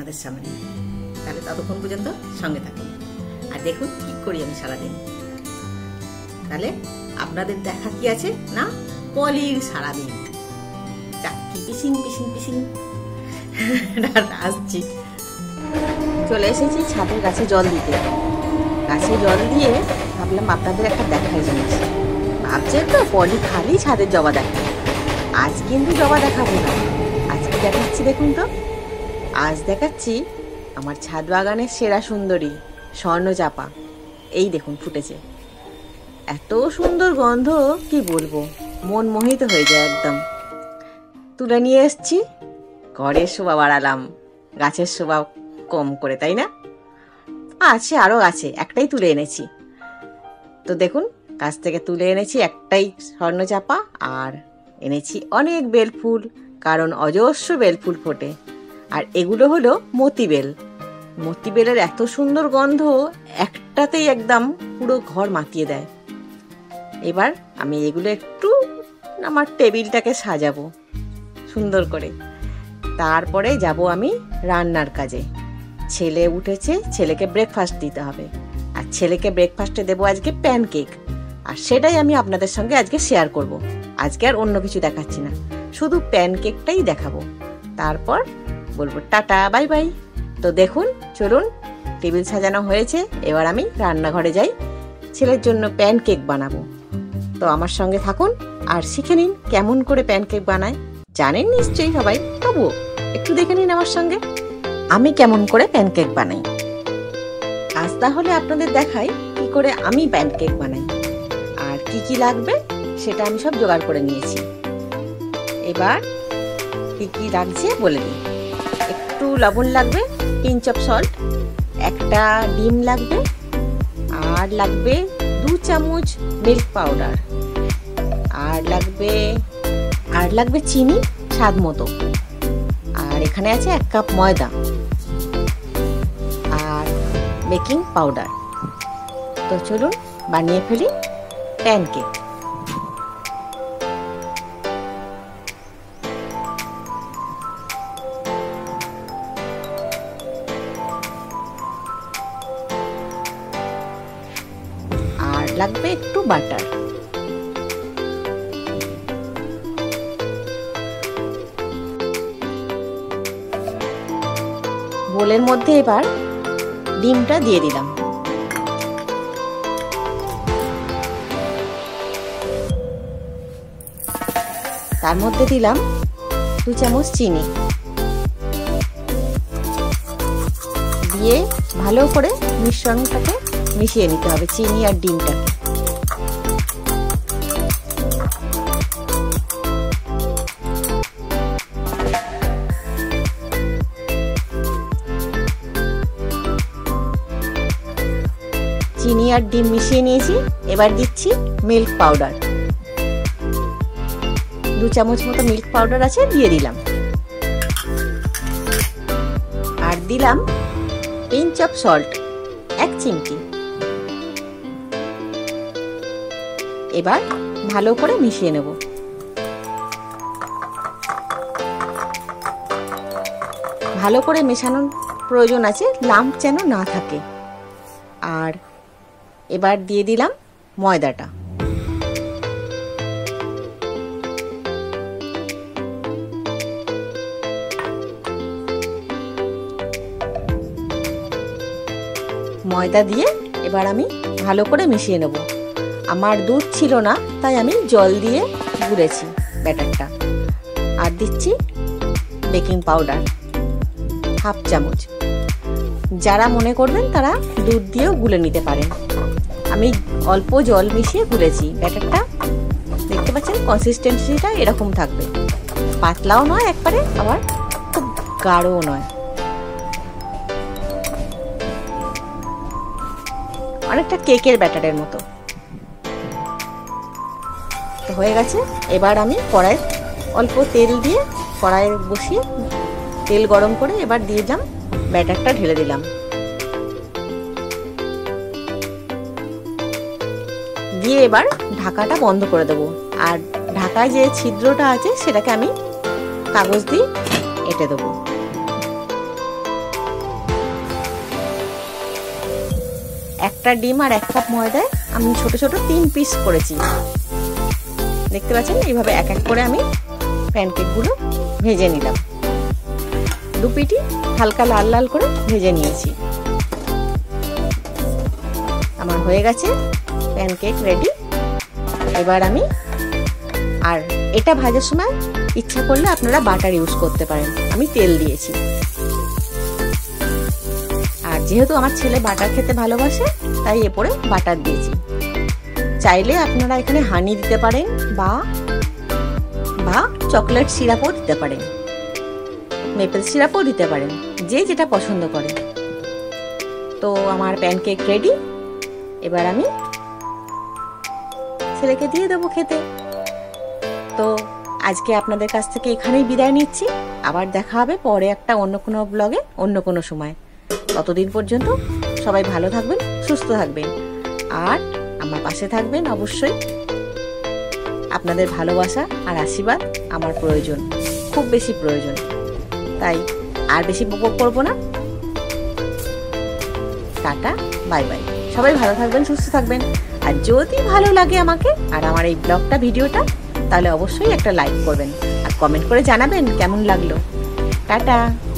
আপনাদের সামনে। তাহলে ততক্ষণ পর্যন্ত সঙ্গে থাকুন আর দেখুন কি করি আমি সারাদিন। তাহলে আপনাদের দেখা কি আছে না, পলির সারাদিন চাকি পিসিং পিসিং পিসিং আসছি। চলে এসেছি ছাদের গাছে জল দিতে। গাছে জল দিয়ে ভাবলাম আপনাদের একটা দেখাই জিনিস। ভাবছেন তো পলি খালি ছাদের জবা দেখে, আজ কিন্তু জবা দেখাবো না। আজকে দেখাচ্ছি, দেখুন তো। আজ দেখাচ্ছি আমার ছাদ বাগানের সেরা সুন্দরী স্বর্ণচাপা। এই দেখুন ফুটেছে, এত সুন্দর গন্ধ কি বলবো, মন মোহিত হয়ে যায় একদম। তুলে নিয়ে এসছি, ঘরের শোভা বাড়ালাম, গাছের শোভা কম করে, তাই না? আছে আরও আছে, একটাই তুলে এনেছি। তো দেখুন গাছ থেকে তুলে এনেছি একটাই স্বর্ণচাপা, আর এনেছি অনেক বেলফুল, কারণ অজস্র বেলফুল ফোটে। আর এগুলো হলো মতিবেল। মতিবেলের এত সুন্দর গন্ধ একটাতেই একদম পুরো ঘর মাতিয়ে দেয়। এবার আমি এগুলো একটু আমার টেবিলটাকে সাজাবো সুন্দর করে। তারপরে যাব আমি রান্নার কাজে। ছেলে উঠেছে, ছেলেকে ব্রেকফাস্ট দিতে হবে। আর ছেলেকে ব্রেকফাস্টে দেবো আজকে প্যানকেক, আর সেটাই আমি আপনাদের সঙ্গে আজকে শেয়ার করব। আজকে আর অন্য কিছু দেখাচ্ছি না, শুধু প্যানকেকটাই দেখাবো। তারপর বলবো টাটা বাই বাই। তো দেখুন, চলুন, টেবিল সাজানো হয়েছে, এবার আমি রান্নাঘরে যাই, ছেলের জন্য প্যানকেক বানাবো। তো আমার সঙ্গে থাকুন আর শিখে নিন কেমন করে প্যানকেক বানায়। জানেন নিশ্চয়ই সবাই, তবুও একটু দেখে নিন আমার সঙ্গে আমি কেমন করে প্যানকেক বানাই। আজ তাহলে আপনাদের দেখাই কি করে আমি প্যানকেক বানাই, আর কি কি লাগবে সেটা আমি সব জোগাড় করে নিয়েছি। এবার কি কি লাগছে বলে দিই। একটু লবণ লাগবে, পিঞ্চ অফ সল্ট, একটা ডিম লাগবে, আর লাগবে 2 চামচ মিল্ক পাউডার, আর লাগবে চিনি স্বাদ মতো, আর এখানে আছে 1 কাপ ময়দা, আর বেকিং পাউডার। তো চলুন বানিয়ে ফেলি প্যানকেক। আর লাগবে একটু বাটার। বোলের মধ্যে এবার ডিমটা দিয়ে দিলাম। তার মধ্যে দিলাম 2 চামচ চিনি, দিয়ে ভালো করে মিশ্রণটাকে মিশিয়ে নিতে হবে, চিনি আর ডিমটাকে। চিনি আর ডিম মিশিয়ে নিয়েছি, এবার দিচ্ছি মিল্ক পাউডার। 2 চামচ মতো মিল্ক পাউডার আছে, দিয়ে দিলাম। আর দিলাম পিঞ্চ অফ সল্ট, 1 চিমটি। এবার ভালো করে মিশিয়ে নেব। ভালো করে মেশানোর প্রয়োজন আছে, লাম্প যেন না থাকে। আর এবার দিয়ে দিলাম ময়দাটা। ময়দা দিয়ে এবার আমি ভালো করে মিশিয়ে নেব। আমার দুধ ছিল না, তাই আমি জল দিয়ে গুলেছি ব্যাটারটা। আর দিচ্ছি বেকিং পাউডার 1/2 চামচ। যারা মনে করবেন তারা দুধ দিয়েও গুলে নিতে পারেন। আমি অল্প জল মিশিয়ে গুলেছি ব্যাটারটা। দেখতে পাচ্ছেন কনসিস্টেন্সিটা এরকম থাকবে, পাতলাও নয় একবারে, আবার খুব গাঢ়ও নয়, অনেকটা কেকের ব্যাটারের মতো। তো হয়ে গেছে। এবার আমি কড়াইয়ে অল্প তেল দিয়ে কড়াইয়ে বসিয়ে তেল গরম করে এবার দিয়ে দিলাম ব্যাটারটা, ঢেলে দিলাম। দিয়ে এবার ঢাকাটা বন্ধ করে দেবো। আর ঢাকায় যে ছিদ্রটা আছে সেটাকে আমি কাগজ দিয়ে এঁটে দেবো। একটা ডিম আর 1 কাপ ময়দায় আমি ছোট ছোট 3 পিস করেছি। দেখতে পাচ্ছেন এইভাবে এক এক করে আমি প্যানকেকগুলো ভেজে নিলাম। 2 পিঠি হালকা লাল লাল করে ভেজে নিয়েছি। আমার হয়ে গেছে প্যানকেক রেডি। এবার আমি আর এটা ভাজার সময় ইচ্ছা করলে আপনারা বাটার ইউজ করতে পারেন, আমি তেল দিয়েছি। আর যেহেতু আমার ছেলে বাটার খেতে ভালোবাসে তাই এরপরে বাটার দিয়েছি। চাইলে আপনারা এখানে হানি দিতে পারেন বা চকলেট সিরাপও দিতে পারেন, মেপেল সিরাপও দিতে পারেন, যে যেটা পছন্দ করে। তো আমার প্যানকেক রেডি। এবার আমি ছেলেকে দিয়ে দেবো খেতে। তো আজকে আপনাদের কাছ থেকে এখানেই বিদায় নিচ্ছি। আবার দেখা হবে পরে একটা অন্য কোনো ব্লগে অন্য কোনো সময়। ততদিন পর্যন্ত সবাই ভালো থাকবেন, সুস্থ থাকবেন, আর আমার পাশে থাকবেন অবশ্যই। আপনাদের ভালোবাসা আর আশীর্বাদ আমার প্রয়োজন, খুব বেশি প্রয়োজন। তাই আর বেশি বকবক করবো না। Ta ta, bye bye. সবাই ভালো থাকবেন, সুস্থ থাকবেন। আর যদি ভালো লাগে আমাকে আর আমার এই ব্লগটা, ভিডিওটা, তাহলে অবশ্যই একটা লাইক করবেন আর কমেন্ট করে জানাবেন কেমন লাগলো। টাটা।